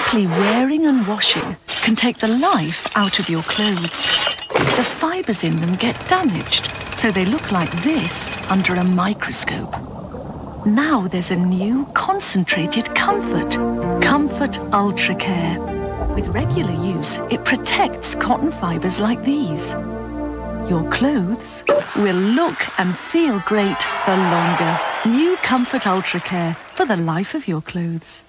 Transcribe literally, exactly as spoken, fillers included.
Simply wearing and washing can take the life out of your clothes. The fibres in them get damaged, so they look like this under a microscope. Now there's a new concentrated comfort, Comfort Ultra Care. With regular use, it protects cotton fibres like these. Your clothes will look and feel great for longer. New Comfort Ultra Care for the life of your clothes.